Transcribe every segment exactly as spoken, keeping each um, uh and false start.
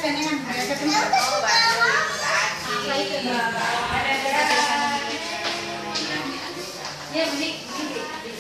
penengan kayak ketemu. Oh, bagus. Apa itu? Ya, ini ini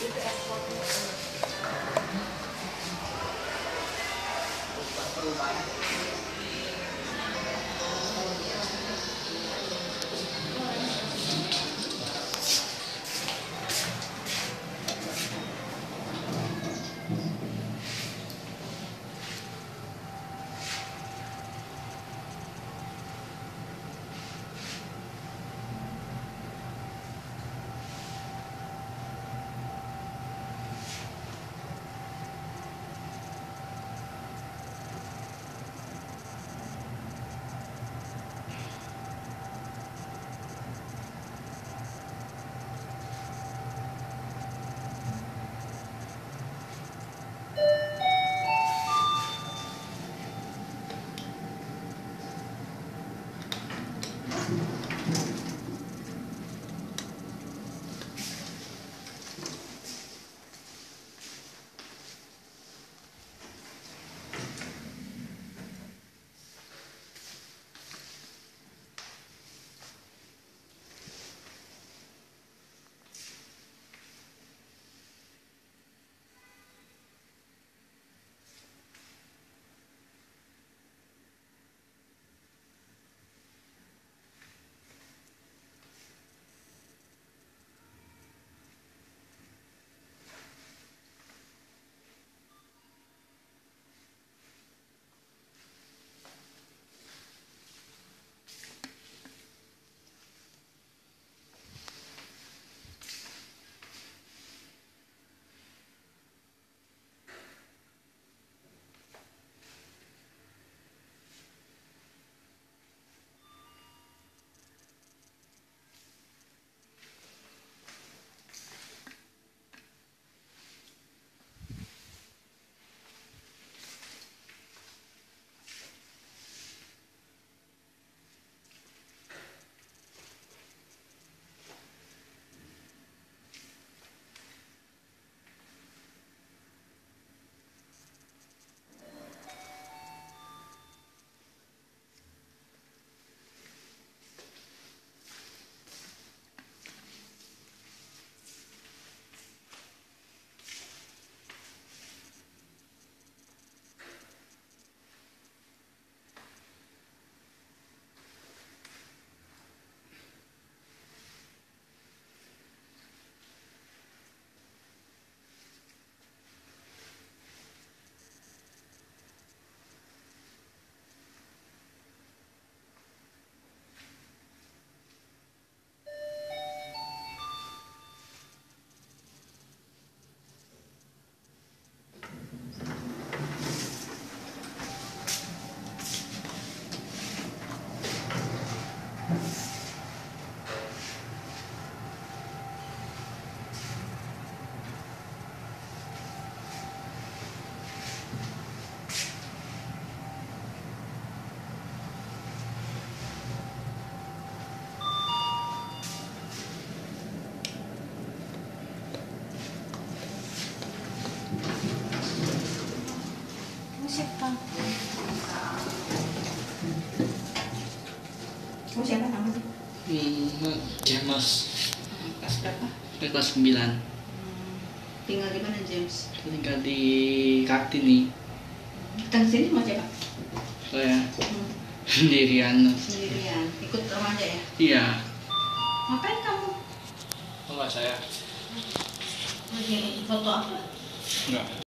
siapa? Kamu siapa namanya? Hmm, James. Kelas berapa? Kelas sembilan. Tinggal di mana James? Tinggal di Kartini. Datang sini sama siapa? Saya Hmm. sendirian. Sendirian. Ikut remaja ya? Iya. Ngapain kamu? Oh, enggak saya. Lagi foto apa? Enggak.